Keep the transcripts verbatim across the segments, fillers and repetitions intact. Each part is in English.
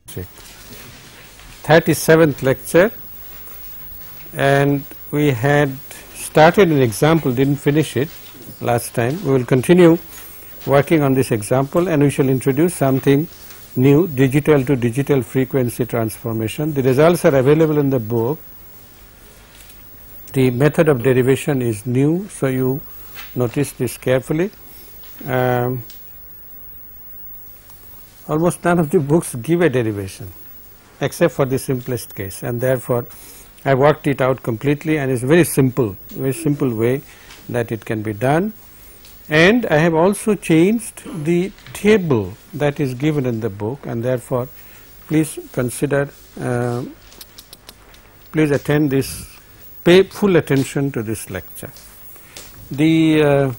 thirty-seventh lecture, and we had started an example, didn't finish it last time. We will continue working on this example, and we shall introduce something new, digital to digital frequency transformation. The results are available in the book. The method of derivation is new, so you notice this carefully. Um, almost none of the books give a derivation except for the simplest case, and therefore I worked it out completely, and it's very simple, very simple way that it can be done. And I have also changed the table that is given in the book, and therefore please consider, uh, please attend this, pay full attention to this lecture. The uh,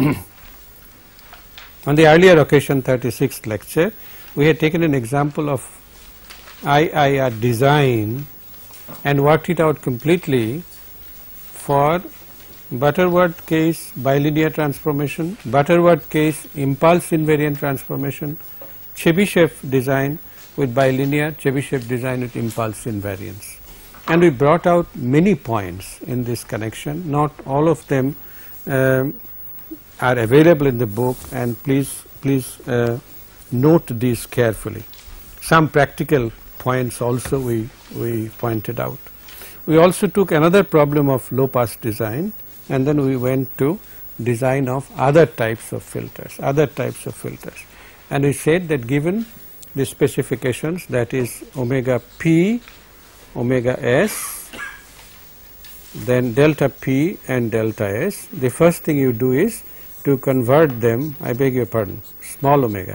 on the earlier occasion, thirty-sixth lecture, we had taken an example of I I R design and worked it out completely for Butterworth case bilinear transformation, Butterworth case impulse invariant transformation, Chebyshev design with bilinear, Chebyshev design with impulse invariance. And we brought out many points in this connection. Not all of them um, are available in the book, and please please uh, note these carefully. Some practical points also we, we pointed out. We also took another problem of low pass design, and then we went to design of other types of filters, other types of filters. And we said that given the specifications, that is omega p, omega s, then delta p and delta s, the first thing you do is to convert them, I beg your pardon, small omega,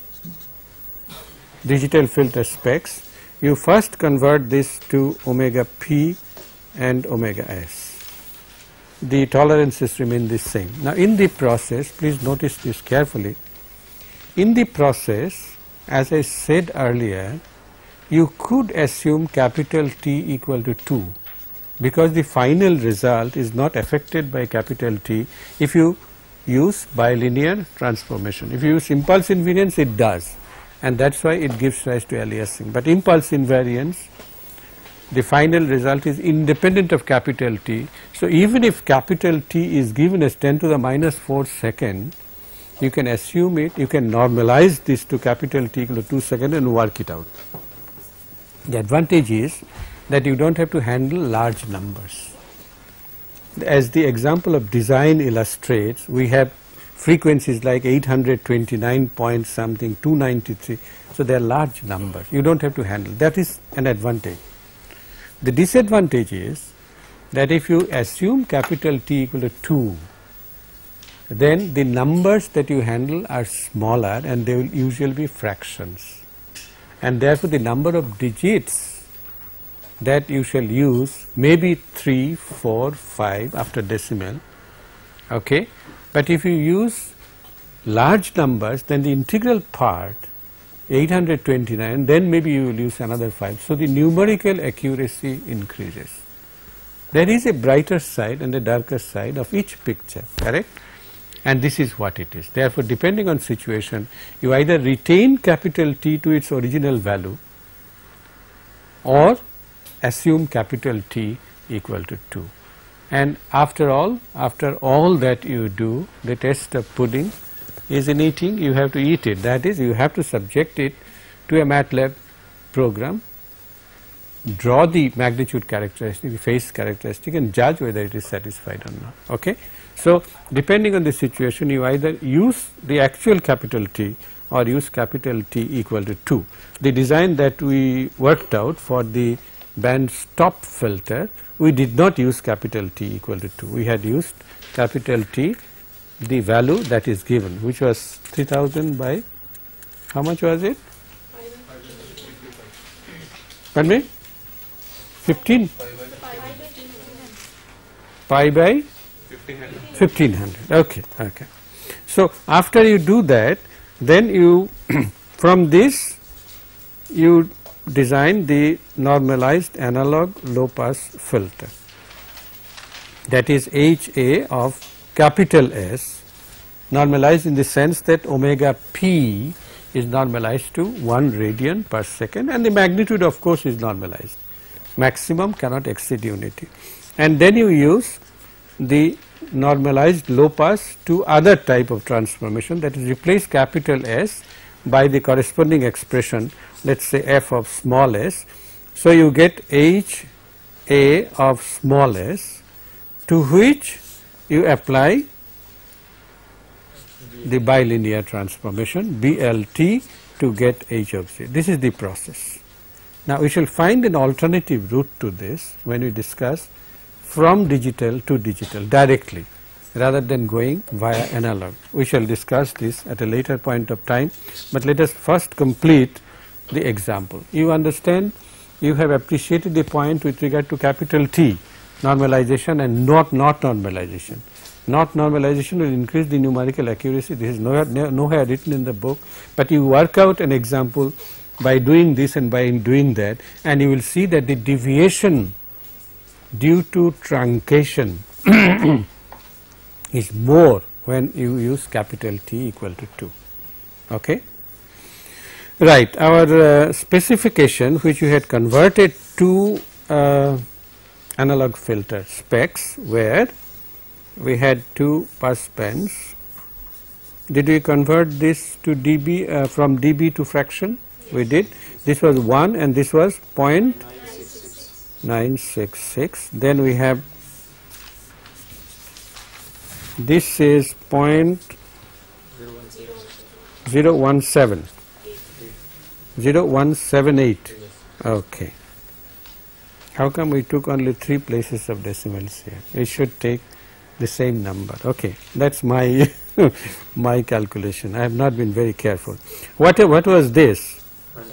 digital filter specs, you first convert this to omega p and omega s. The tolerances remain the same. Now in the process, please notice this carefully, in the process, as I said earlier, you could assume capital T equal to two, because the final result is not affected by capital T if you use bilinear transformation. If you use impulse invariance, it does, and that is why it gives rise to aliasing. But impulse invariance, the final result is independent of capital T. So even if capital T is given as ten to the minus four second, you can assume it, you can normalize this to capital T equal to two second and work it out. The advantage is that you do not have to handle large numbers. As the example of design illustrates, we have frequencies like eight hundred twenty-nine point something, two ninety-three, so they are large numbers, you do not have to handle. That is an advantage. The disadvantage is that if you assume capital T equal to two, then the numbers that you handle are smaller and they will usually be fractions, and therefore the number of digits that you shall use may be three, four, five after decimal, okay. But if you use large numbers, then the integral part eight hundred twenty-nine, then maybe you will use another five. So the numerical accuracy increases. There is a brighter side and a darker side of each picture, correct? And this is what it is. Therefore, depending on situation, you either retain capital T to its original value or assume capital T equal to two. And after all, after all that you do, the test of pudding is in eating. You have to eat it. That is, you have to subject it to a MATLAB program, draw the magnitude characteristic, the phase characteristic, and judge whether it is satisfied or not. Okay. So depending on the situation, you either use the actual capital T or use capital T equal to two. The design that we worked out for the band stop filter, we did not use capital T equal to two. We had used capital T, the value that is given, which was three thousand by, how much was it? Pardon me? fifteen? Pi by fifteen hundred. Okay, okay. So after you do that, then you from this you design the normalized analog low pass filter, that is H A of capital S, normalized in the sense that omega p is normalized to one radian per second, and the magnitude of course is normalized. Maximum cannot exceed unity. And then you use the normalized low pass to other type of transformation, that is replace capital S by the corresponding expression, let us say f of small s. So, you get H A of small s, to which you apply the bilinear transformation B L T to get H of z. This is the process. Now, we shall find an alternative route to this when we discuss from digital to digital directly rather than going via analog. We shall discuss this at a later point of time, but let us first complete the example. You understand, you have appreciated the point with regard to capital T, normalization and not not normalization. Not normalization will increase the numerical accuracy. This is nowhere, nowhere written in the book, but you work out an example by doing this and by doing that, and you will see that the deviation due to truncation is more when you use capital T equal to two. Okay? Right. Our uh, specification, which you had converted to uh, analog filter specs, where we had two pass bands. Did we convert this to dB uh, from dB to fraction? Yes. We did. This was one and this was zero point nine six six. Then we have, this is zero point zero one seven. zero one seven eight. Okay. How come we took only three places of decimals here? We should take the same number. Okay, that's my my calculation. I have not been very careful. What what was this? one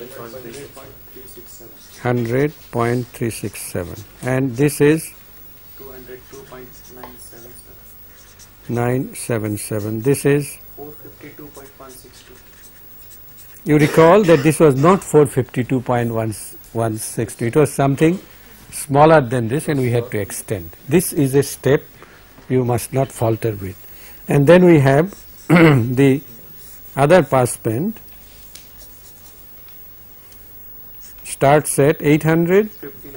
hundred point three six seven, and this is two hundred two point nine seven seven. nine seven seven. This is four fifty-two point one six two. You recall that this was not four fifty-two point one six two. It was something smaller than this, and we had to extend. This is a step you must not falter with. And then we have the other passband starts at eight hundred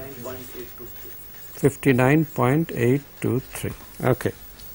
fifty-nine point eight two three. Okay.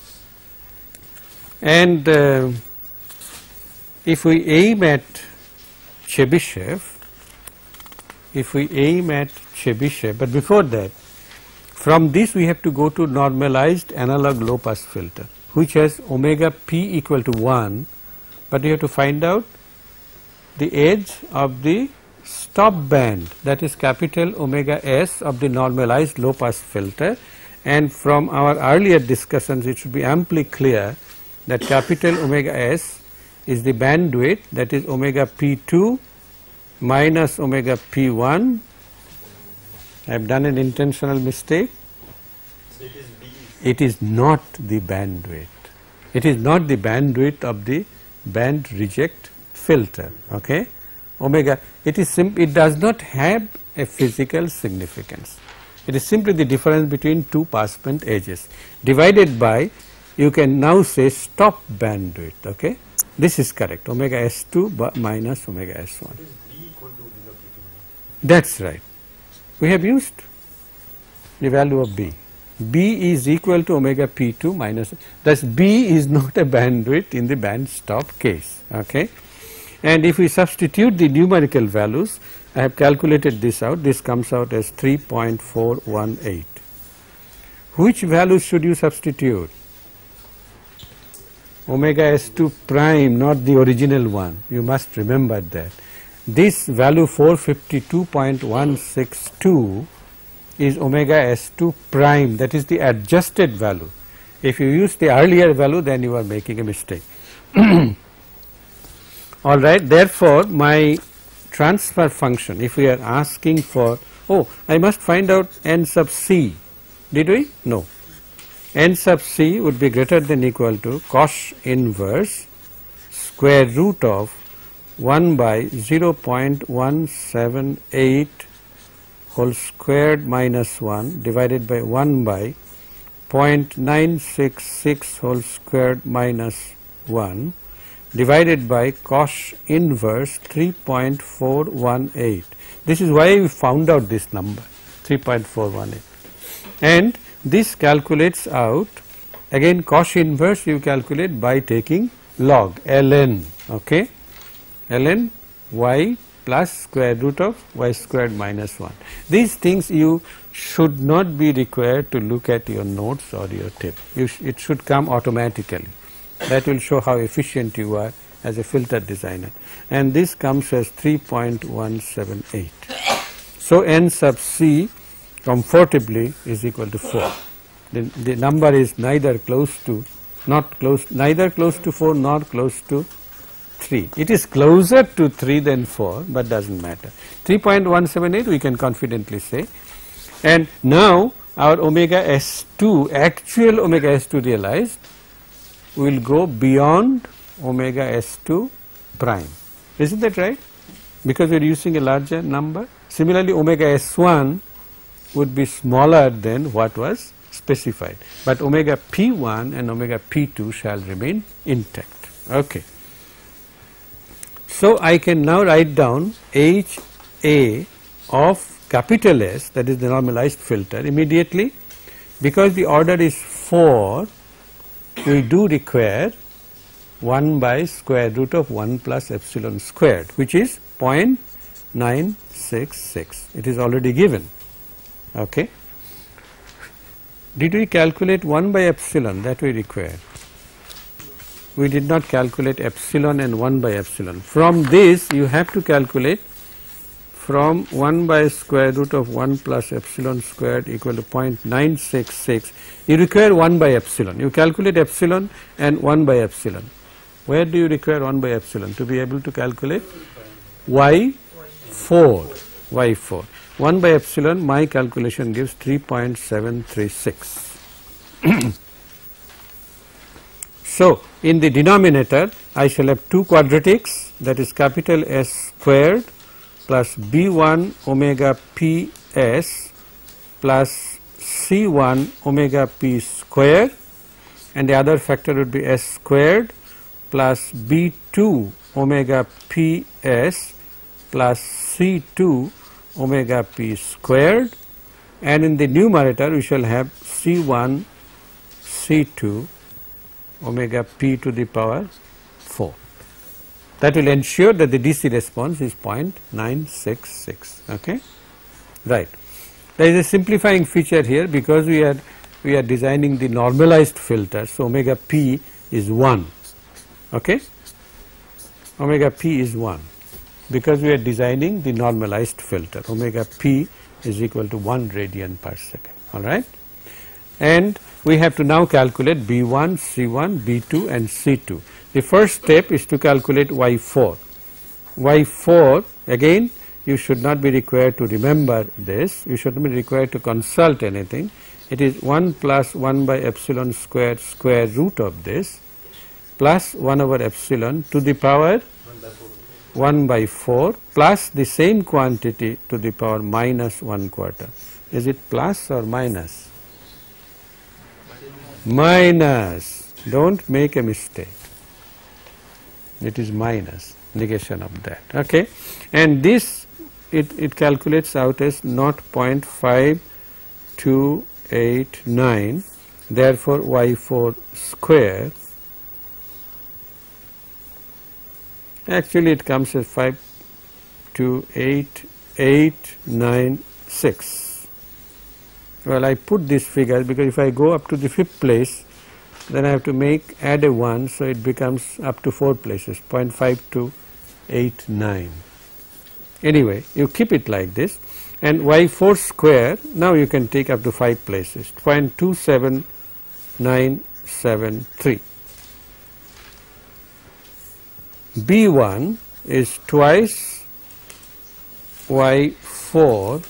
And uh, if we aim at Chebyshev, if we aim at Chebyshev, but before that, from this we have to go to normalized analog low pass filter, which has omega p equal to one, but you have to find out the edge of the stop band, that is capital omega s of the normalized low pass filter. And from our earlier discussions, it should be amply clear that capital omega s is the bandwidth, that is omega p two minus omega p one. I have done an intentional mistake. So it is B. It is not the bandwidth. It is not the bandwidth of the band reject filter. Okay, omega. It is sim it does not have a physical significance. It is simply the difference between two passband edges divided by, you can now say, stop bandwidth. Okay, this is correct. Omega s two minus omega s one. That's right. We have used the value of B. B is equal to omega p two minus, thus B is not a bandwidth in the band stop case. Okay. And if we substitute the numerical values, I have calculated this out, this comes out as three point four one eight. Which values should you substitute? Omega s two prime, not the original one. You must remember that. This value four fifty-two point one six two is omega s two prime, that is the adjusted value. If you use the earlier value, then you are making a mistake. All right, therefore, my transfer function, if we are asking for, oh, I must find out n sub c. Did we? No. N sub c would be greater than equal to cos inverse square root of one by zero point one seven eight whole squared minus one divided by one by zero point nine six six whole squared minus one divided by cos inverse three point four one eight. This is why we found out this number three point four one eight, and this calculates out, again cos inverse you calculate by taking log ln, okay, ln y plus square root of y squared minus one. These things you should not be required to look at your notes or your tip. You sh it should come automatically. That will show how efficient you are as a filter designer. And this comes as three point one seven eight. So n sub c comfortably is equal to four. The, the number is neither close to, not close, neither close to four nor close to three. It is closer to three than four, but doesn't matter. three point one seven eight we can confidently say. And now our omega S two, actual omega S two realized, will go beyond omega S two prime. Isn't that right? Because we are using a larger number. Similarly, omega S one would be smaller than what was specified, but omega P one and omega P two shall remain intact. Okay. So I can now write down H A of capital S, that is the normalized filter, immediately. Because the order is four, we do require one by square root of one plus epsilon squared, which is zero point nine six six. It is already given. Okay. Did we calculate one by epsilon? That we required. We did not calculate epsilon and one by epsilon. From this you have to calculate from one by square root of one plus epsilon squared equal to zero point nine six six. You require one by epsilon. You calculate epsilon and one by epsilon. Where do you require one by epsilon? To be able to calculate y four. y four. one by epsilon, my calculation gives three point seven three six. So, in the denominator I shall have two quadratics, that is capital S squared plus B one omega P S plus C one omega P squared, and the other factor would be S squared plus B two omega P S plus C two omega P squared, and in the numerator we shall have C one C two omega P to the power four. That will ensure that the D C response is zero point nine six six. Okay, right. There is a simplifying feature here because we are we are designing the normalized filter. So omega P is one. Okay, omega P is one because we are designing the normalized filter. Omega P is equal to one radian per second. All right, and we have to now calculate B one, C one, B two and C two. The first step is to calculate y four. y four, again you should not be required to remember this, you should not be required to consult anything. It is one plus one by epsilon squared square root of this plus one over epsilon to the power one by four plus the same quantity to the power minus one quarter. Is it plus or minus? Minus. Don't make a mistake. It is minus, negation of that. Okay, and this it, it calculates out as zero point five two eight nine. Therefore, y four square, actually it comes as five two eight eight nine six. Well, I put this figure because if I go up to the fifth place, then I have to make add a one, so it becomes up to four places, zero point five two eight nine. Anyway, you keep it like this, and y four square, now you can take up to five places, zero point two seven nine seven three. B one is twice y four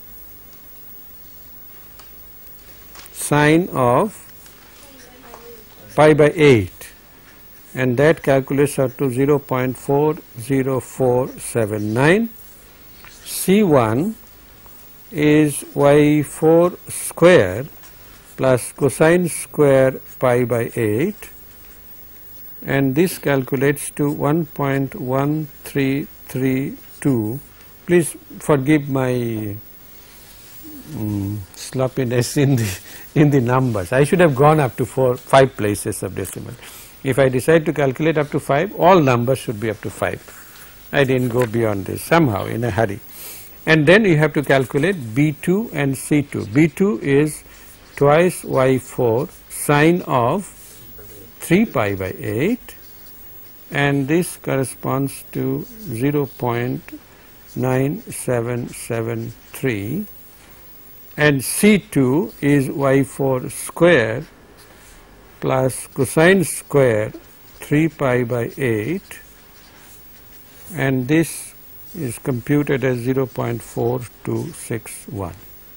sine of pi by eight, and that calculates out to zero point four zero four seven nine. C one is y four square plus cosine square pi by eight and this calculates to one point one three three two. Please forgive my um, sloppiness in the in the numbers. I should have gone up to four five places of decimal. If I decide to calculate up to five, all numbers should be up to five. I didn't go beyond this somehow in a hurry. And then you have to calculate B two and C two. B two is twice Y four sine of three pi by eight, and this corresponds to zero point nine seven seven three, and C two is Y four square plus cosine square three pi by eight, and this is computed as zero point four two six one.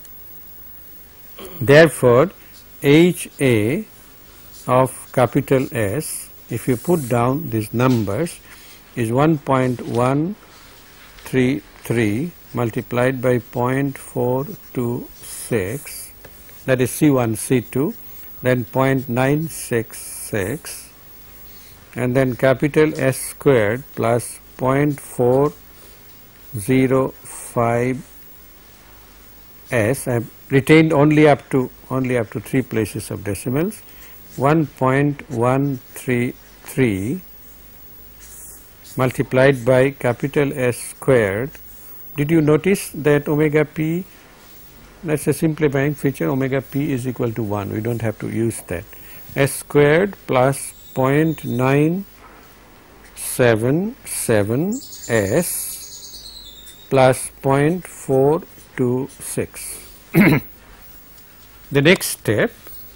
Therefore, H A of capital S, if you put down these numbers, is one point one three three multiplied by zero point four two six, that is C one, C two, then zero point nine six six, and then capital S squared plus zero point four zero five S. I have retained only up to only up to three places of decimals. one point one three three multiplied by capital S squared. Did you notice that omega p, that's a simplifying feature, omega p is equal to one, we don't have to use that. S squared plus zero point nine seven seven S plus zero point four two six. The next step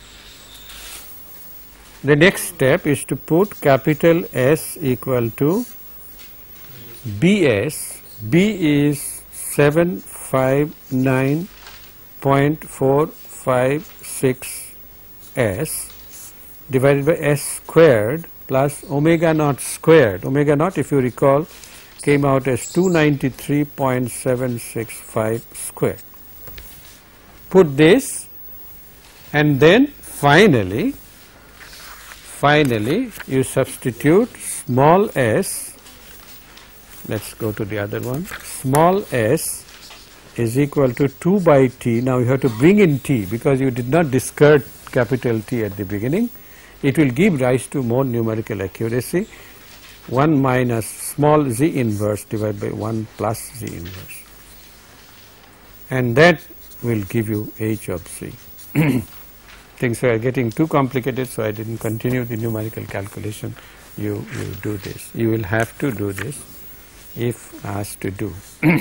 The next step is to put capital S equal to B S. B is seven five nine point four five six S divided by S squared plus omega naught squared. Omega naught, if you recall, came out as two ninety-three point seven six five squared. Put this, and then finally Finally, you substitute small s, let's go to the other one, small s is equal to two by t. Now you have to bring in t because you did not discard capital T at the beginning. It will give rise to more numerical accuracy, one minus small z inverse divided by one plus z inverse, and that will give you h of z. Things were getting too complicated, so I didn't continue the numerical calculation. You, you do this. You will have to do this if asked to do.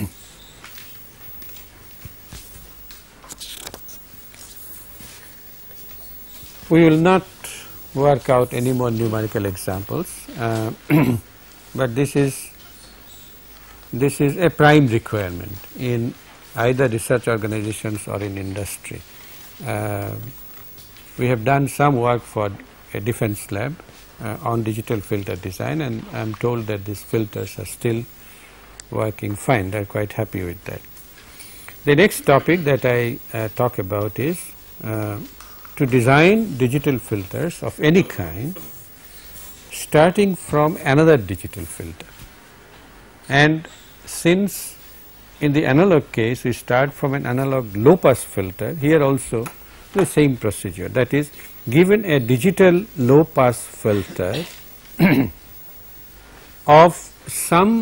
We will not work out any more numerical examples, uh, but this is this is a prime requirement in either research organizations or in industry. Uh, We have done some work for a defense lab uh, on digital filter design, and I am told that these filters are still working fine. They are quite happy with that. The next topic that I uh, talk about is uh, to design digital filters of any kind starting from another digital filter. And since in the analog case we start from an analog low pass filter, here also the same procedure, that is, given a digital low pass filter of some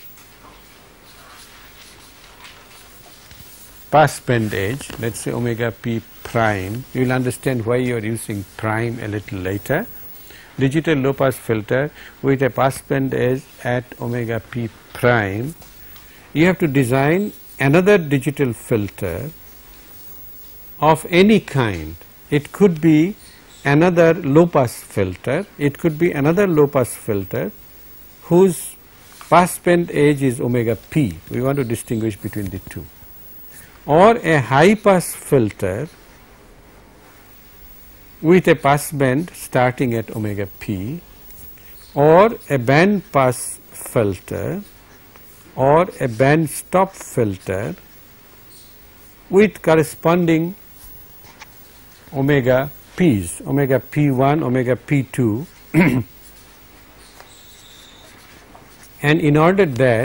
pass band edge, let us say omega p prime, you will understand why you are using prime a little later. Digital low pass filter with a pass band edge at omega p prime, you have to design another digital filter of any kind. It could be another low pass filter, it could be another low pass filter whose pass band edge is omega p. We want to distinguish between the two. Or a high pass filter with a pass band starting at omega p, or a band pass filter, or a band stop filter with corresponding omega p's, omega p one, omega p two and in order that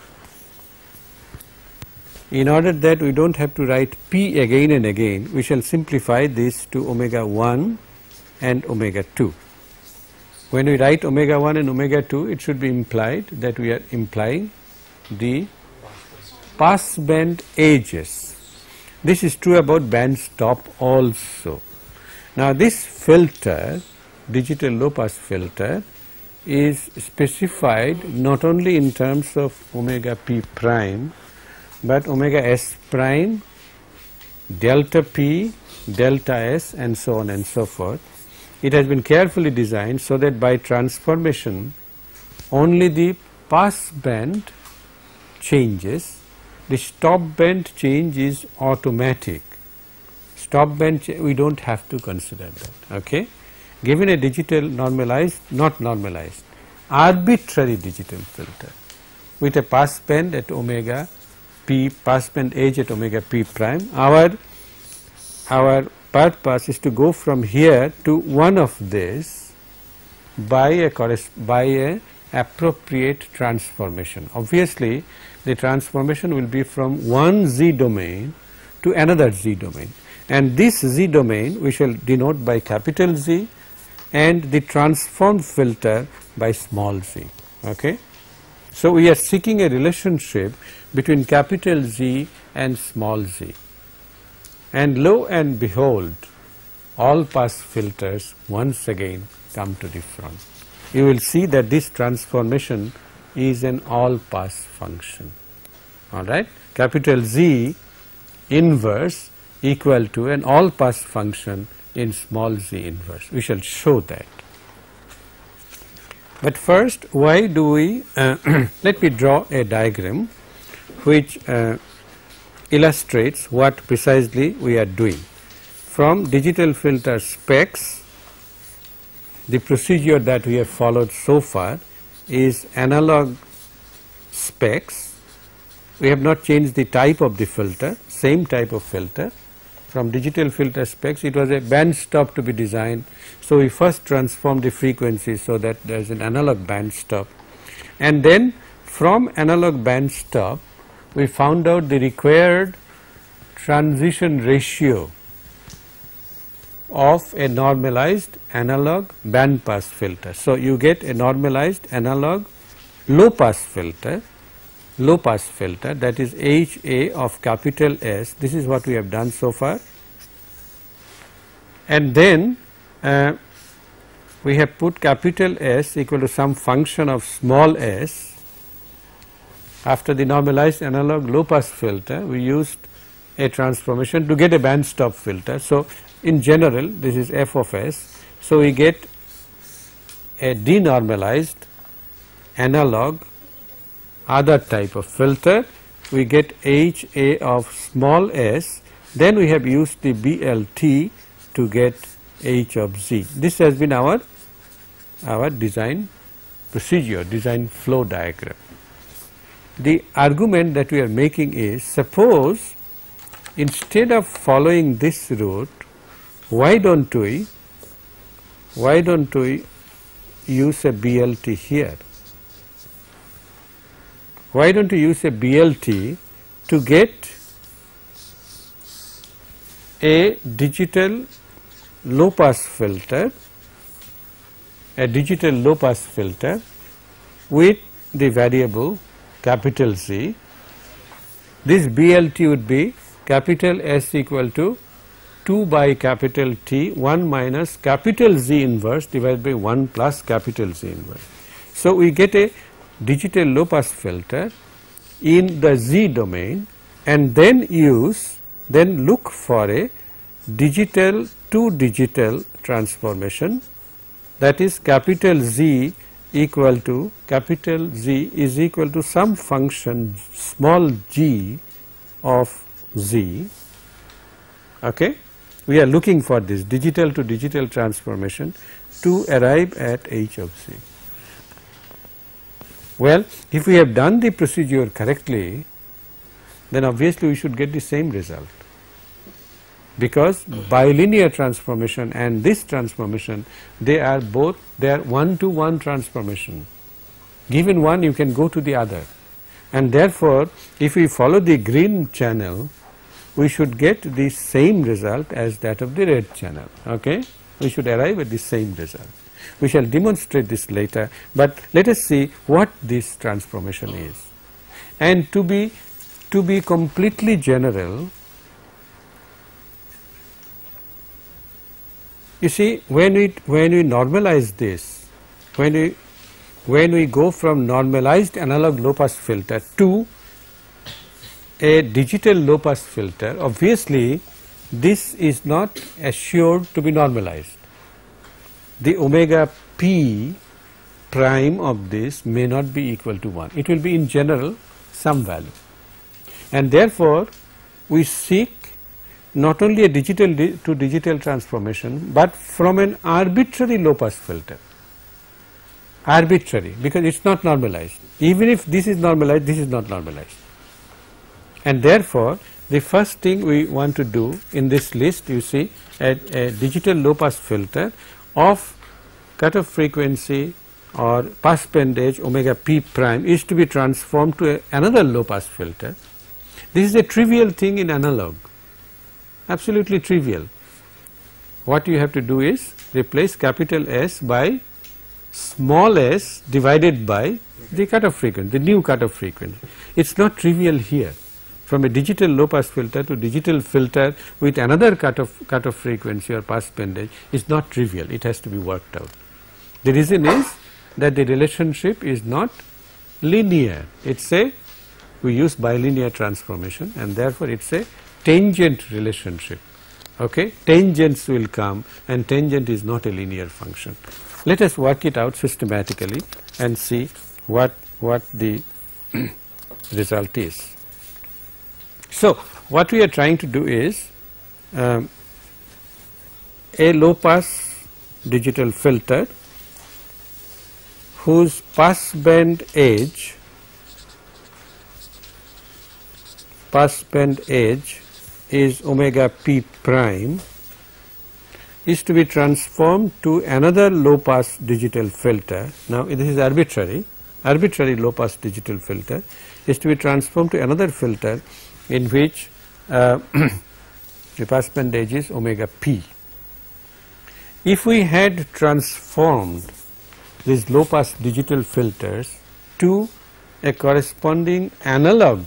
in order that we don't have to write P again and again, we shall simplify this to omega one and omega two. When we write omega one and omega two, it should be implied that we are implying the passband edges. This is true about band stop also. Now this filter, digital low pass filter, is specified not only in terms of omega p prime, but omega s prime, delta p, delta s, and so on and so forth. It has been carefully designed so that by transformation only the pass band changes, the stop band change is automatic. Stop band we don't have to consider that. Okay? Given a digital normalized, not normalized, arbitrary digital filter with a pass band at omega p, pass band edge at omega p prime, our our purpose is to go from here to one of this by a by a appropriate transformation. Obviously, the transformation will be from one z domain to another z domain, and this z domain we shall denote by capital Z and the transformed filter by small z. Okay? So we are seeking a relationship between capital Z and small z, and lo and behold, all pass filters once again come to the front. You will see that this transformation is an all pass function. All right, capital Z inverse equal to an all pass function in small z inverse. We shall show that. But first, why do we uh, let me draw a diagram which uh, illustrates what precisely we are doing. From digital filter specs, the procedure that we have followed so far is analog specs. We have not changed the type of the filter, same type of filter. From digital filter specs, it was a band stop to be designed. So we first transformed the frequency so that there is an analog band stop, and then from analog band stop we found out the required transition ratio of a normalized analog band pass filter. So you get a normalized analog low pass filter, low pass filter, that is H A of capital S. This is what we have done so far, and then uh, we have put capital S equal to some function of small s. After the normalized analog low pass filter, we used a transformation to get a band stop filter. So in general, this is f of s. So we get a denormalized analog other type of filter. We get H A of small s. Then we have used the B L T to get H of z. This has been our our design procedure, design flow diagram. The argument that we are making is, suppose instead of following this route, why don't we why don't we use a B L T here? Why don't we use a B L T to get a digital low pass filter, a digital low pass filter with the variable capital Z. This B L T would be capital S equal to two by capital T, one minus capital Z inverse divided by one plus capital Z inverse. So we get a digital low pass filter in the Z domain, and then use then look for a digital to digital transformation, that is capital Z equal to capital Z is equal to some function small g of Z. Okay, we are looking for this digital to digital transformation to arrive at H of Z. Well, if we have done the procedure correctly, then obviously we should get the same result, because bilinear transformation and this transformation, they are both, they are one to one transformation. Given one, you can go to the other, and therefore if we follow the green channel, we should get the same result as that of the red channel. Okay, we should arrive at the same result. We shall demonstrate this later, but let us see what this transformation is. And to be to be completely general, you see, when we when we normalize this, when we when we go from normalized analog low pass filter to a digital low pass filter, obviously this is not assured to be normalized. The omega p prime of this may not be equal to one. It will be in general some value, and therefore we seek not only a digital di to digital transformation, but from an arbitrary low pass filter. Arbitrary, because it is not normalized. Even if this is normalized, this is not normalized. And therefore, the first thing we want to do in this list, you see, a, a digital low pass filter of cutoff frequency or pass band edge omega p prime is to be transformed to a, another low pass filter. This is a trivial thing in analog, absolutely trivial. What you have to do is replace capital S by small s divided by the cutoff frequency, the new cutoff frequency. It is not trivial here. From a digital low pass filter to digital filter with another cutoff cutoff frequency or pass band edge is not trivial. It has to be worked out. The reason is that the relationship is not linear. It is a, we use bilinear transformation, and therefore it is a tangent relationship. Okay, tangents will come, and tangent is not a linear function. Let us work it out systematically and see what what the result is. So what we are trying to do is um, a low pass digital filter whose pass band edge pass band edge is omega p prime is to be transformed to another low pass digital filter. Now this is arbitrary, arbitrary low pass digital filter is to be transformed to another filter in which uh, the pass band edge is omega p. If we had transformed these low pass digital filters to a corresponding analog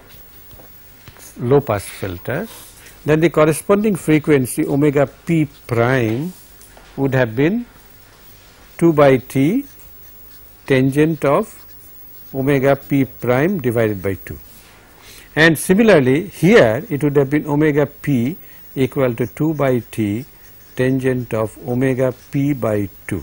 low pass filter, then the corresponding frequency omega p prime would have been two by t tangent of omega p prime divided by two. And similarly here it would have been omega p equal to two by t tangent of omega p by two.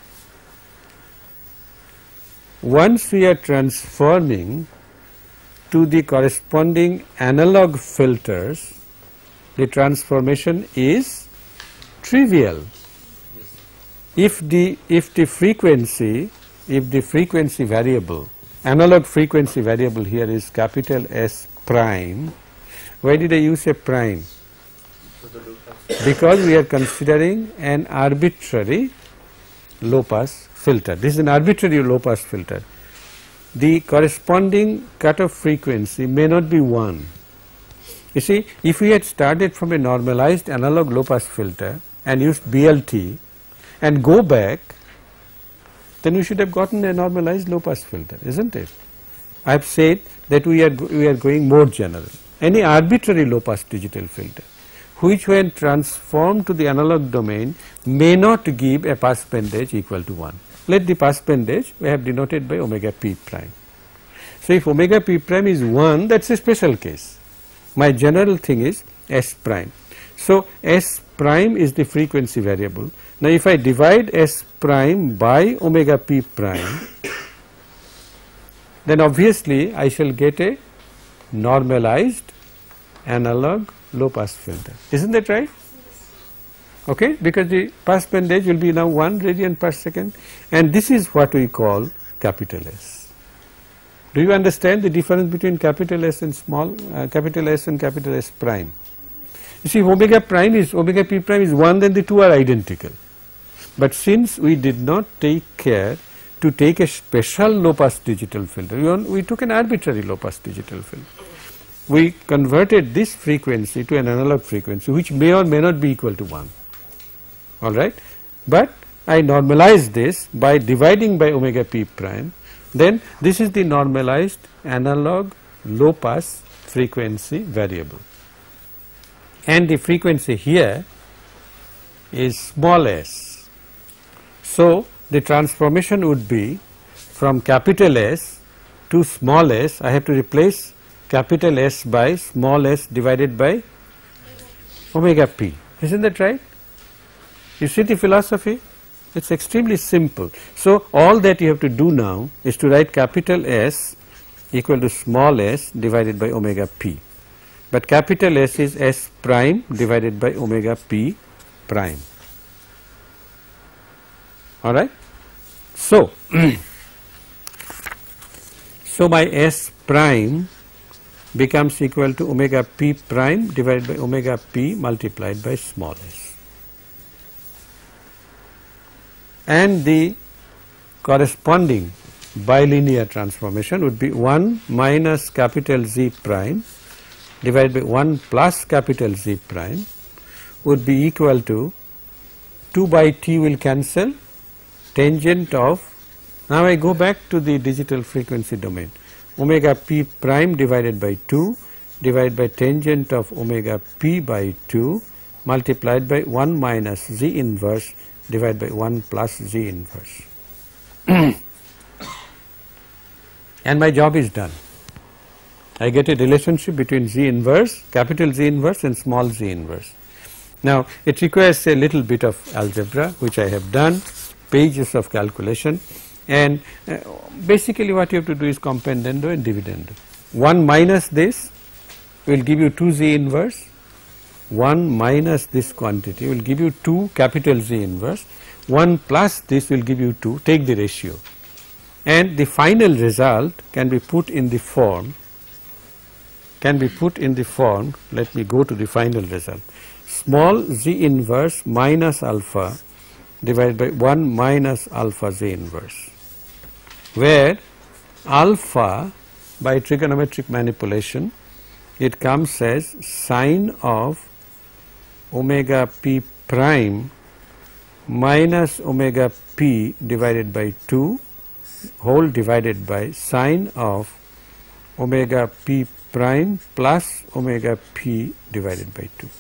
Once we are transforming to the corresponding analog filters, the transformation is trivial. If the if the frequency if the frequency variable, analog frequency variable here is capital S prime, why did I use a prime? Because we are considering an arbitrary low pass filter. This is an arbitrary low pass filter. The corresponding cutoff frequency may not be one. You see, if we had started from a normalized analog low pass filter and used B L T and go back, then we should have gotten a normalized low pass filter, isn't it? I have said that we are we are going more general. Any arbitrary low pass digital filter which when transformed to the analog domain may not give a pass band edge equal to one. Let the pass band edge we have denoted by omega p prime. So if omega p prime is one, that is a special case. My general thing is S prime. So S prime is the frequency variable. Now if I divide S prime by omega p prime, then obviously I shall get a normalized analog low pass filter. Isn't that right? Okay, because the pass band edge will be now one radian per second, and this is what we call capital S. Do you understand the difference between capital S and small uh, capital S and capital S prime? You see, omega prime is omega p prime is one, then the two are identical. But since we did not take care to take a special low pass digital filter. We, on, we took an arbitrary low pass digital filter. We converted this frequency to an analog frequency which may or may not be equal to one, alright, but I normalize this by dividing by omega p prime. Then this is the normalized analog low pass frequency variable, and the frequency here is small s. So the transformation would be from capital S to small s. I have to replace capital S by small s divided by omega p. Isn't that right? You see the philosophy? It is extremely simple. So all that you have to do now is to write capital S equal to small s divided by omega p. But capital S is S prime divided by omega p prime. Alright? So, so my S prime becomes equal to omega p prime divided by omega p multiplied by small s. And the corresponding bilinear transformation would be one minus capital Z prime divided by one plus capital Z prime would be equal to two by t will cancel, tangent of, now I go back to the digital frequency domain, omega p prime divided by two divided by tangent of omega p by two multiplied by one minus Z inverse divided by one plus Z inverse. And my job is done. I get a relationship between Z inverse, capital Z inverse and small z inverse. Now it requires a little bit of algebra which I have done, pages of calculation, and uh, basically what you have to do is compendendo and dividendo. one minus this will give you two Z inverse, one minus this quantity will give you two capital Z inverse, one plus this will give you two, take the ratio, and the final result can be put in the form, can be put in the form, let me go to the final result, small Z inverse minus alpha divided by one minus alpha Z inverse, where alpha by trigonometric manipulation it comes as sine of omega p prime minus omega p divided by two whole divided by sine of omega p prime plus omega p divided by two.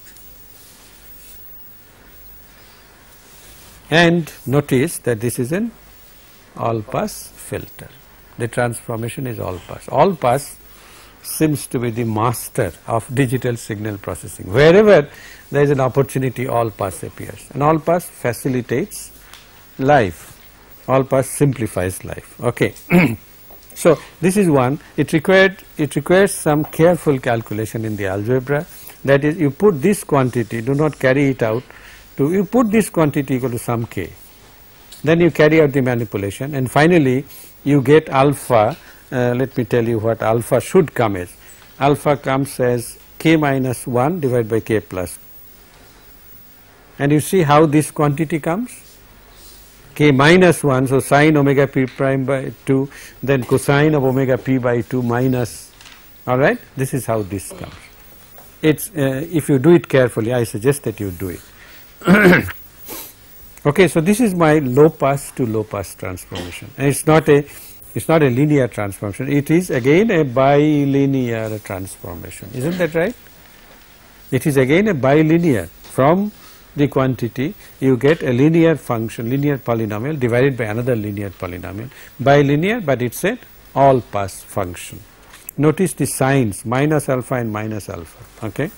And notice that this is an all pass filter. The transformation is all pass. All pass seems to be the master of digital signal processing. Wherever there is an opportunity, all pass appears, and all pass facilitates life. All pass simplifies life. Okay. So this is one. It required it requires some careful calculation in the algebra. That is, you put this quantity, do not carry it out. To you put this quantity equal to some k. Then you carry out the manipulation, and finally you get alpha. Uh, let me tell you what alpha should come as. Alpha comes as k minus one divided by k plus. And you see how this quantity comes? K minus one, so sine omega p prime by two, then cosine of omega p by two minus, alright, this is how this comes. It's, uh, if you do it carefully, I suggest that you do it. Okay, so this is my low pass to low pass transformation, and it's not a, it's not a linear transformation, it is again a bilinear transformation, isn't that right? It is again a bilinear. From the quantity you get a linear function, linear polynomial divided by another linear polynomial, bilinear, but it's an all pass function. Notice the signs minus alpha and minus alpha. Okay,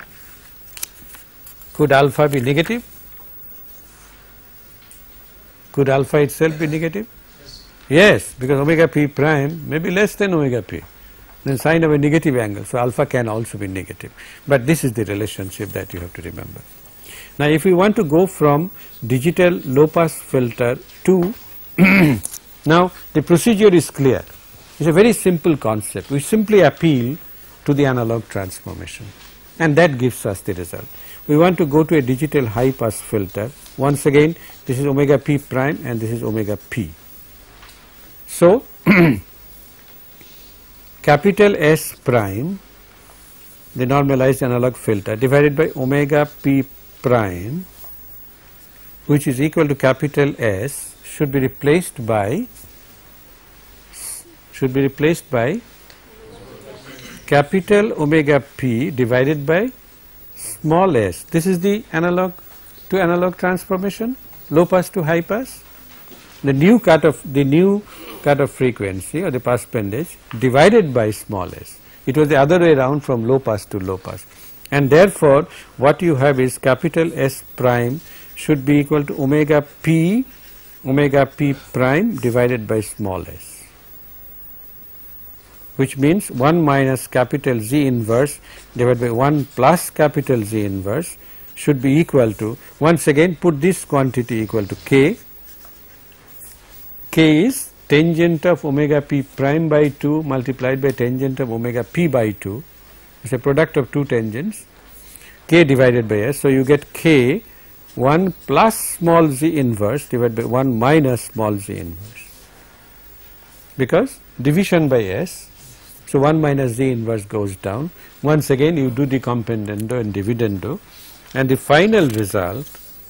could alpha be negative? Could alpha itself be negative? Yes, yes, because omega p prime may be less than omega p, then sine of a negative angle, so alpha can also be negative, but this is the relationship that you have to remember. Now if we want to go from digital low pass filter to now the procedure is clear. It is a very simple concept. We simply appeal to the analog transformation, and that gives us the result. We want to go to a digital high pass filter. Once again, this is omega p prime and this is omega p. So, capital S prime, the normalized analog filter, divided by omega p prime, which is equal to capital S, should be replaced by should be replaced by capital omega p divided by small s. This is the analog to analog transformation, low pass to high pass. The new cut of the new cut of frequency or the pass bandage divided by small s. It was the other way around from low pass to low pass, and therefore what you have is capital S prime should be equal to omega p omega p prime divided by small s, which means one minus capital Z inverse divided by one plus capital Z inverse should be equal to, once again put this quantity equal to k. K is tangent of omega p prime by two multiplied by tangent of omega p by two. It is a product of two tangents, k divided by s. So, you get k one plus small z inverse divided by one minus small z inverse, because division by s. So, one minus z inverse goes down. Once again you do the compendendo and dividendo, and the final result,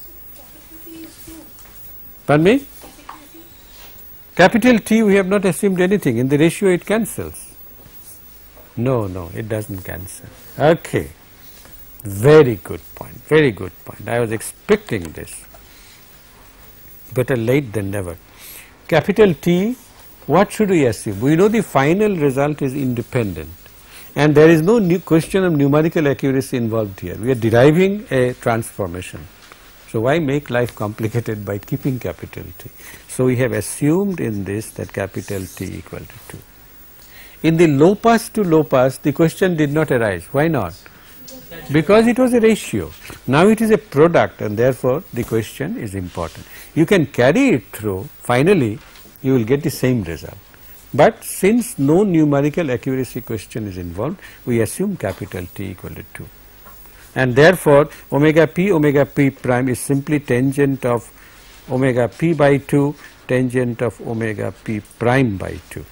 pardon me? Capital T, we have not assumed anything. In the ratio it cancels. No, no, it does not cancel. Okay. Very good point, very good point. I was expecting this. Better late than never. Capital T, what should we assume? We know the final result is independent, and there is no new question of numerical accuracy involved here. We are deriving a transformation. So, why make life complicated by keeping capital T? So, we have assumed in this that capital T equal to two. In the low pass to low pass, the question did not arise. Why not? Because it was a ratio. Now it is a product, and therefore the question is important. You can carry it through, finally you will get the same result. But since no numerical accuracy question is involved, we assume capital T equal to two. And therefore omega p omega p prime is simply tangent of omega p by two tangent of omega p prime by two.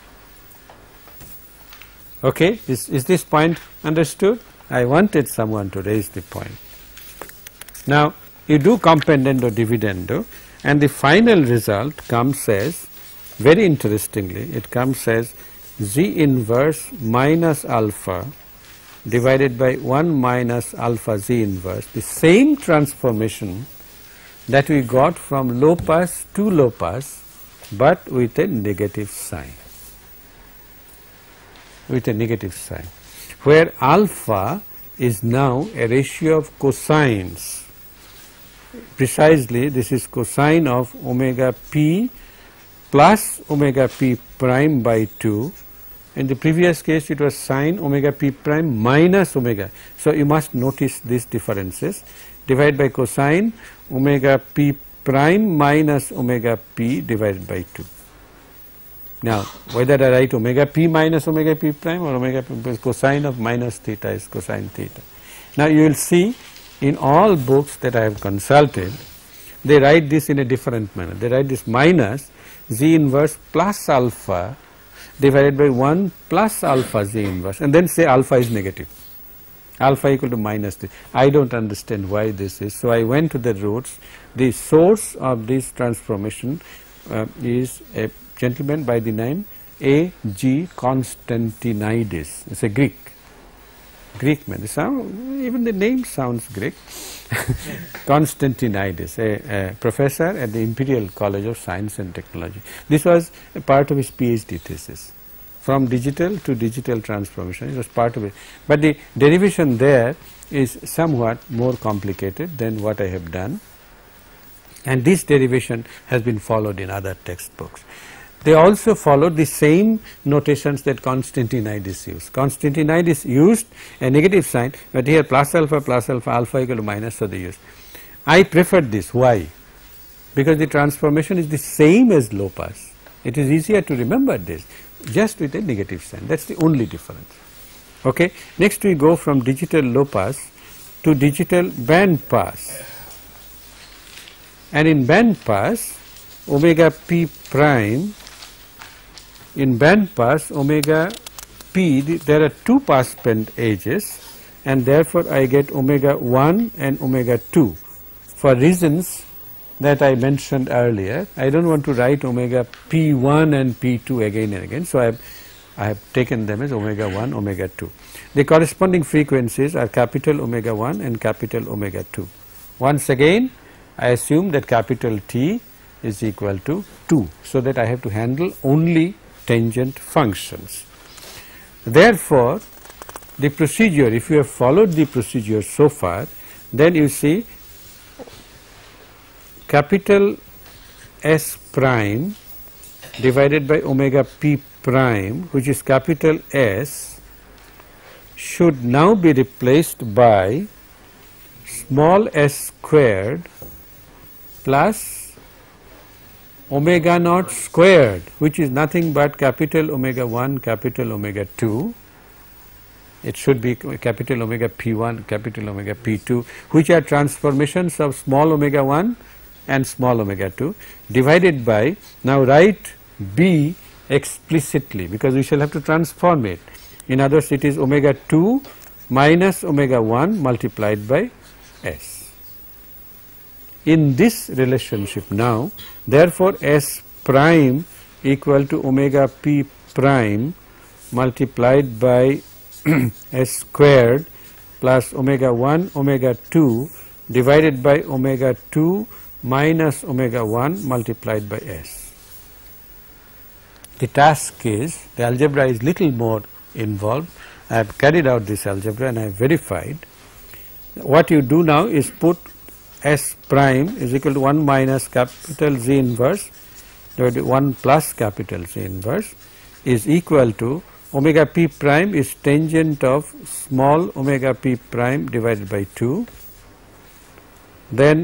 Okay, is, is this point understood? I wanted someone to raise the point. Now you do compendendo dividendo, and the final result comes as, very interestingly, it comes as Z inverse minus alpha divided by one minus alpha Z inverse, the same transformation that we got from low pass to low pass, but with a negative sign, with a negative sign, where alpha is now a ratio of cosines. Precisely, this is cosine of omega p plus omega p prime by two. In the previous case it was sine omega p prime minus omega. So, you must notice these differences. Divide by cosine omega p prime minus omega p divided by two. Now, whether I write omega p minus omega p prime or omega p, cosine of minus theta is cosine theta. Now, you will see in all books that I have consulted, they write this in a different manner. They write this minus Z inverse plus alpha divided by one plus alpha Z inverse, and then say alpha is negative, alpha equal to minus three. I do not understand why this is. So, I went to the roots. The source of this transformation uh, is a gentleman by the name A G Constantinides. It is a Greek, Greek man. Sound, even the name sounds Greek. Constantinides, a, a professor at the Imperial College of Science and Technology. This was a part of his PhD thesis. From digital to digital transformation, it was part of it. But the derivation there is somewhat more complicated than what I have done, and this derivation has been followed in other textbooks. They also followed the same notations that Constantinides used. Constantinides used a negative sign, but here plus alpha plus alpha alpha equal to minus, so they used. I preferred this. Why? Because the transformation is the same as low pass. It is easier to remember this, just with a negative sign. That is the only difference. Okay. Next we go from digital low pass to digital band pass, and in band pass omega p prime in band pass omega p, there are two pass band edges, and therefore I get omega one and omega two for reasons that I mentioned earlier. I don't want to write omega p one and p two again and again, so I have, I have taken them as omega one, omega two. The corresponding frequencies are capital omega one and capital omega two. Once again, I assume that capital T is equal to two, so that I have to handle only tangent functions. Therefore, the procedure, if you have followed the procedure so far, then you see capital S prime divided by omega p prime, which is capital S, should now be replaced by small s squared plus omega naught squared, which is nothing but capital omega one, capital omega two. It should be capital omega p one, capital omega p two, which are transformations of small omega one and small omega two, divided by, now write b explicitly, because we shall have to transform it. In other words, it is omega two minus omega one multiplied by s. In this relationship now, therefore S prime equal to omega p prime multiplied by s squared plus omega one omega two divided by omega two minus omega one multiplied by s. The task is, the algebra is little more involved. I have carried out this algebra and I have verified. What you do now is put S prime is equal to one minus capital Z inverse divided by one plus capital Z inverse is equal to omega p prime is tangent of small omega p prime divided by two, then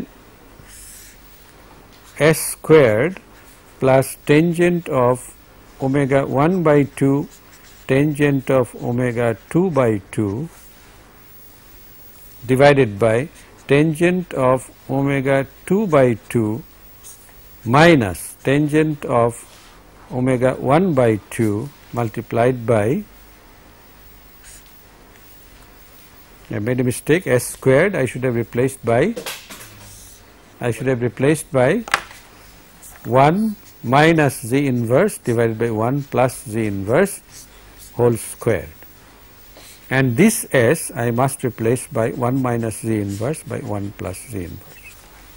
S squared plus tangent of omega one by two tangent of omega two by two divided by tangent of omega two by two minus tangent of omega one by two multiplied by, I made a mistake, s squared I should have replaced by, I should have replaced by one minus z inverse divided by one plus z inverse whole squared. And this s I must replace by one minus z inverse by one plus z inverse.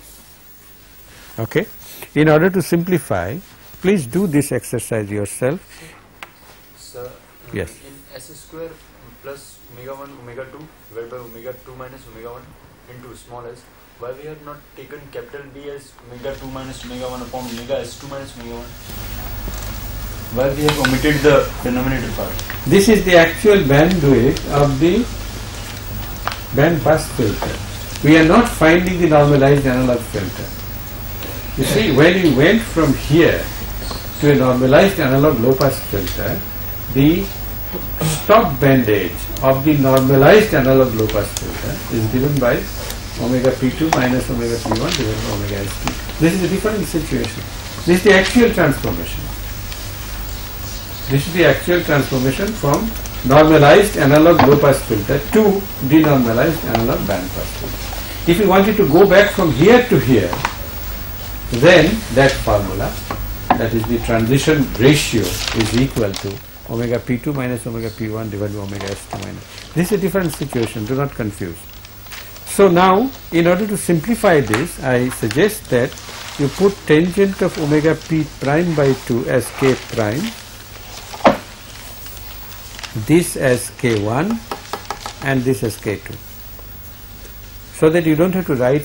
Okay. In order to simplify, please do this exercise yourself. Sir, yes. In s square plus omega one omega two divided by omega two minus omega one into small s, why we have not taken capital D as omega two minus omega one upon omega s two minus omega one? Why we have omitted the denominator part? This is the actual bandwidth of the band pass filter. We are not finding the normalized analog filter. You see, when you went from here to a normalized analog low pass filter, the stop band edge of the normalized analog low pass filter is given by omega p two minus omega p one divided by omega s two. This is a different situation. This is the actual transformation. This is the actual transformation from normalized analog low pass filter to denormalized analog band pass filter. If you wanted to go back from here to here, then that formula, that is the transition ratio, is equal to omega p two minus omega p one divided by omega s two minus. This is a different situation, do not confuse. So now, in order to simplify this, I suggest that you put tangent of omega p prime by two as k prime, this as k one and this as k two, so that you don't have to write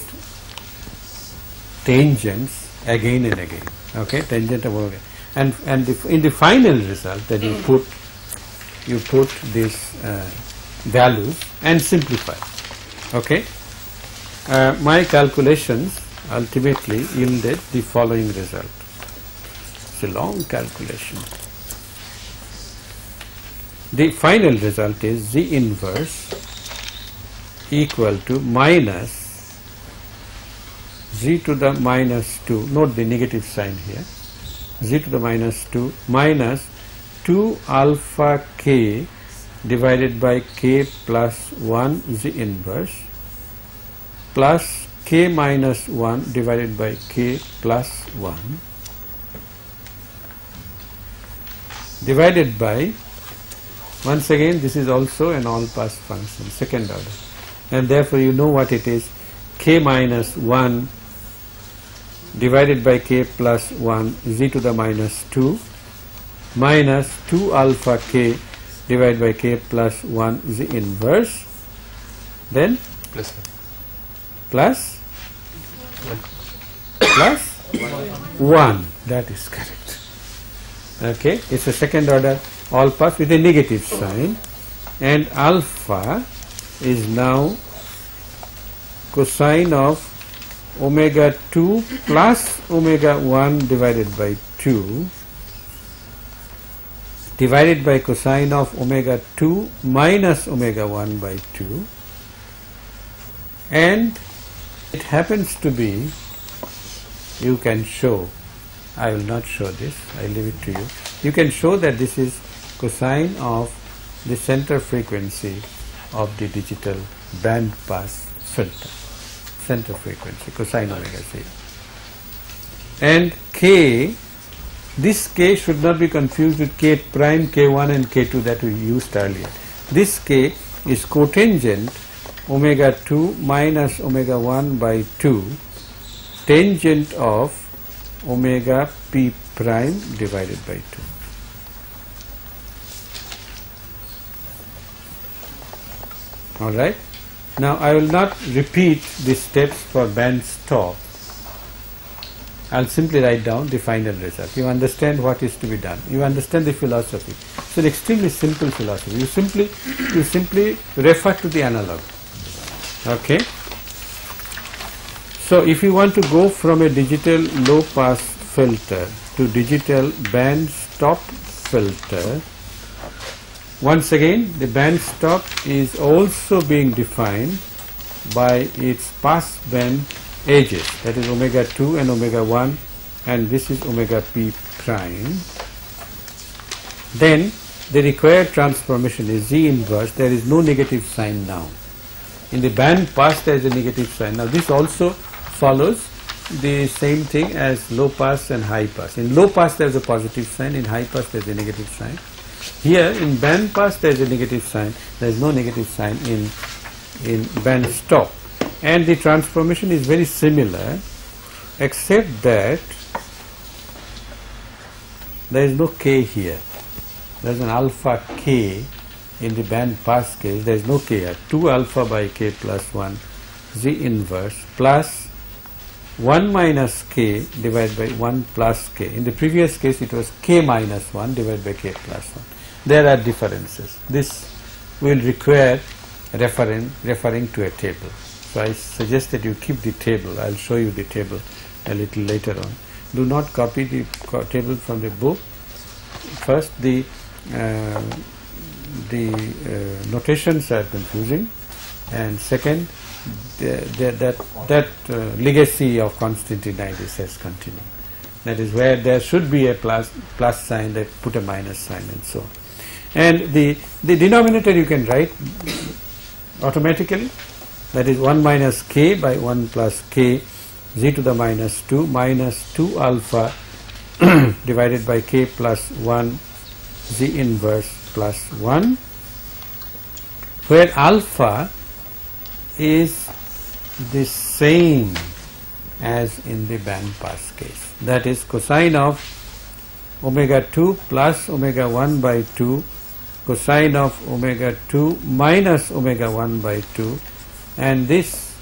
tangents again and again. Okay, tangent of omega, and and the, in the final result that you put you put these uh, values and simplify. Okay, uh, my calculations ultimately yielded the following result. It's a long calculation. The final result is Z inverse equal to minus Z to the minus two, note the negative sign here, Z to the minus two minus two alpha k divided by k plus one z inverse plus k minus one divided by k plus one divided by, once again this is also an all pass function, second order, and therefore you know what it is, k minus one divided by k plus one z to the minus two minus two alpha k divided by k plus one z inverse, then plus plus plus one, that is correct. Okay, it's a second order all pass with a negative sign, and alpha is now cosine of omega two plus omega one divided by two divided by cosine of omega two minus omega one by two, and it happens to be, you can show, I will not show this, I will leave it to you, you can show that this is cosine of the center frequency of the digital band pass filter, center frequency, cosine omega zero. And k, this k should not be confused with k prime, k one and k two that we used earlier. This k is cotangent omega two minus omega one by two tangent of omega p prime divided by two. Alright. Now I will not repeat the steps for band stop. I will simply write down the final result. You understand what is to be done. You understand the philosophy. It's an extremely simple philosophy. You simply you simply refer to the analog. Okay. So if you want to go from a digital low pass filter to digital band stop filter, once again the band stop is also being defined by its pass band edges, that is omega two and omega one, and this is omega p prime. Then the required transformation is Z inverse. There is no negative sign now. In the band pass there is a negative sign. Now this also follows the same thing as low pass and high pass. In low pass there is a positive sign, in high pass there is a negative sign. Here in band pass there is a negative sign, there is no negative sign in, in band stop. And the transformation is very similar, except that there is no k here. There is an alpha k in the band pass case, there is no k here. two alpha by k plus one Z inverse plus one minus k divided by one plus k. In the previous case it was k minus one divided by k plus one. There are differences. This will require referring, referring to a table. So I suggest that you keep the table. I will show you the table a little later on. Do not copy the co table from the book. First, the uh, the uh, notations are confusing, and second, the, the, that that uh, legacy of Constantinides has continued. That is where there should be a plus plus sign, they put a minus sign, and so on. And the the denominator you can write automatically. That is one minus k by one plus k z to the minus two minus two alpha divided by k plus one z inverse plus one, where alpha is the same as in the band pass case. That is cosine of omega two plus omega one by two cosine of omega two minus omega one by two, and this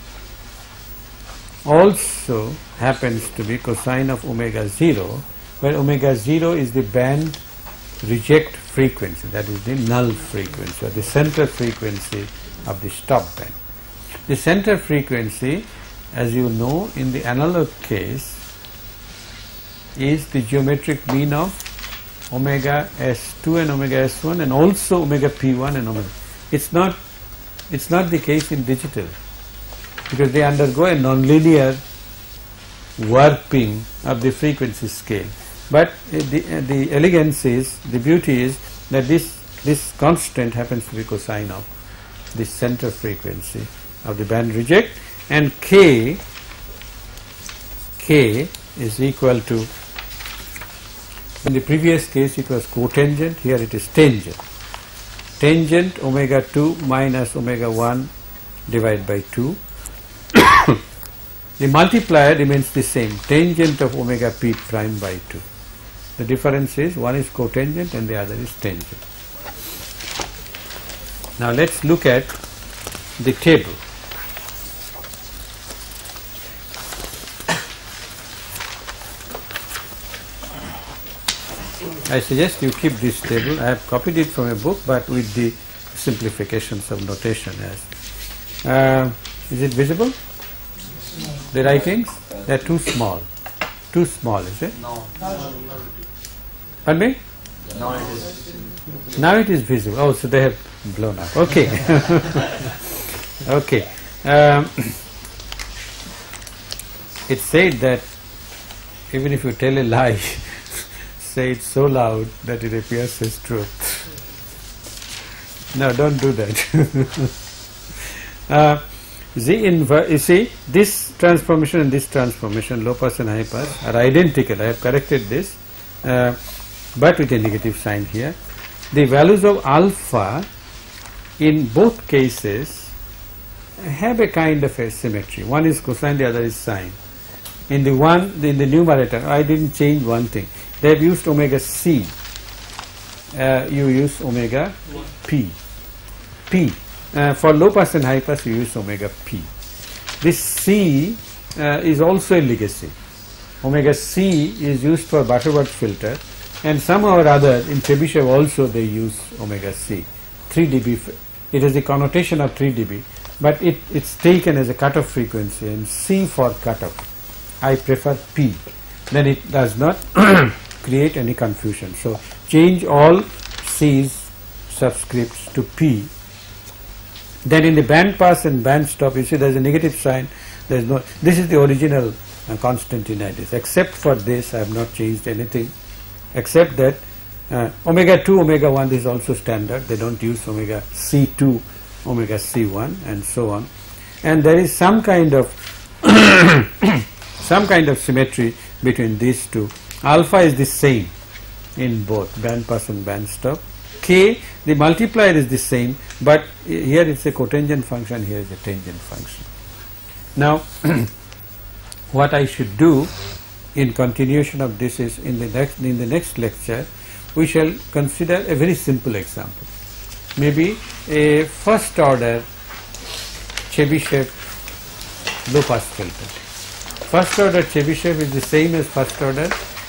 also happens to be cosine of omega zero, where omega zero is the band reject frequency, that is the null frequency or the center frequency of the stop band. The center frequency, as you know, in the analog case is the geometric mean of omega S two and omega S one and also omega P one and omega. It's not it's not the case in digital, because they undergo a nonlinear warping of the frequency scale. but the, the elegance is, the beauty is that this, this constant happens to be cosine of the center frequency of the band reject, and k, k is equal to, in the previous case it was cotangent, here it is tangent. Tangent omega two minus omega one divided by two. The multiplier remains the same, tangent of omega p prime by two. The difference is one is cotangent and the other is tangent. Now let us look at the table. I suggest you keep this table. I have copied it from a book, but with the simplifications of notation as. Uh, is it visible? The writings? They are too small. Too small, is it? No. Pardon me? Now it is. Now it is visible. Oh, so they have blown up. Okay. Okay. Um, it said that even if you tell a lie, say it so loud that it appears as truth. No, don't do that. uh, Z inverse, you see, this transformation and this transformation, low pass and high pass, are identical. I have corrected this, uh, but with a negative sign here. The values of alpha in both cases have a kind of a symmetry. One is cosine, the other is sine. In the one, in the numerator, I didn't change one thing. They have used omega c. Uh, you use omega p. P. Uh, for low pass and high pass, you use omega p. This c uh, is also a legacy. Omega c is used for Butterworth filter, and somehow or other in Chebyshev also they use omega c. three D B, it has the connotation of three D B, but it, it's taken as a cutoff frequency, and C for cutoff. I prefer P. Then it does not create any confusion. So change all C's subscripts to P. Then in the band pass and band stop, you see there is a negative sign. There is no. This is the original uh, constant in I D S. Except for this, I have not changed anything. Except that uh, omega two, omega one is also standard. They don't use omega C two, omega C one, and so on. And there is some kind of some kind of symmetry between these two. Alpha is the same in both band pass and band stop. K, the multiplier is the same, but here it's a cotangent function, here is a tangent function. Now, what I should do in continuation of this is in the next in the next lecture, we shall consider a very simple example. Maybe a first order Chebyshev low pass filter. First order Chebyshev is the same as first order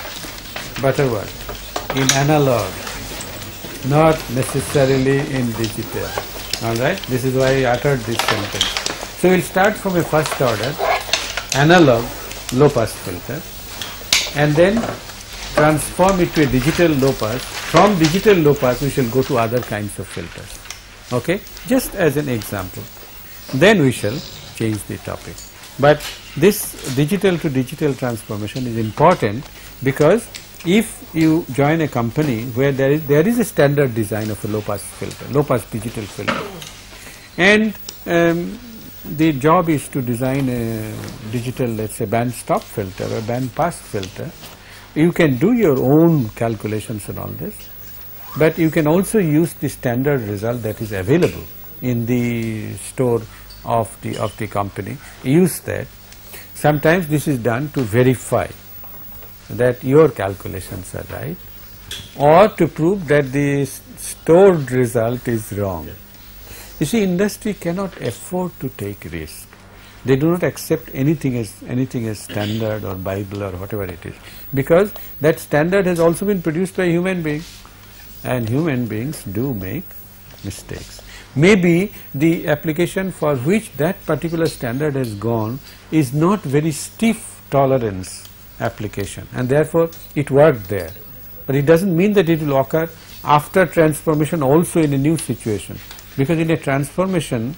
Butterworth in analog, not necessarily in digital. Alright, this is why I uttered this sentence. So we will start from a first order analog low pass filter and then transform it to a digital low pass. From digital low pass we shall go to other kinds of filters. Okay, just as an example. Then we shall change the topic. But this digital to digital transformation is important because if you join a company where there is there is a standard design of a low pass filter, low pass digital filter, and um, the job is to design a digital, let's say, band stop filter or band pass filter, you can do your own calculations and all this, but you can also use the standard result that is available in the store of the of the company. Use that. Sometimes this is done to verify that your calculations are right, or to prove that the stored result is wrong. You see, industry cannot afford to take risk. They do not accept anything as anything as standard or Bible or whatever it is, because that standard has also been produced by human beings, and human beings do make mistakes. Maybe the application for which that particular standard has gone is not very stiff tolerance application, and therefore it worked there, but it doesn't mean that it will occur after transformation also in a new situation, because in a transformation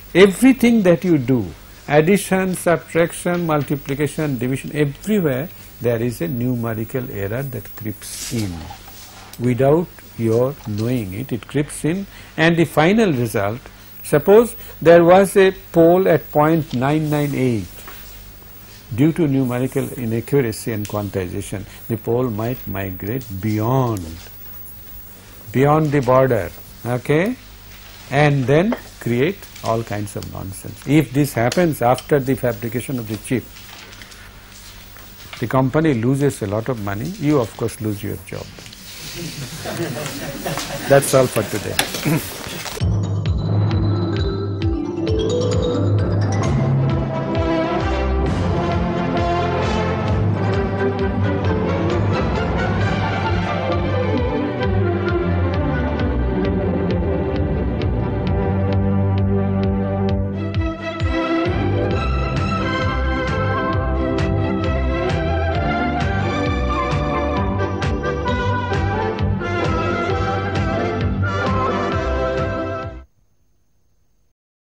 everything that you do, addition, subtraction, multiplication, division, everywhere there is a numerical error that creeps in. Without your knowing it, it creeps in, and the final result, suppose there was a pole at zero point nine nine eight. Due to numerical inaccuracy and quantization, the pole might migrate beyond, beyond the border, okay, and then create all kinds of nonsense. If this happens after the fabrication of the chip, the company loses a lot of money, you of course lose your job. That's all for today.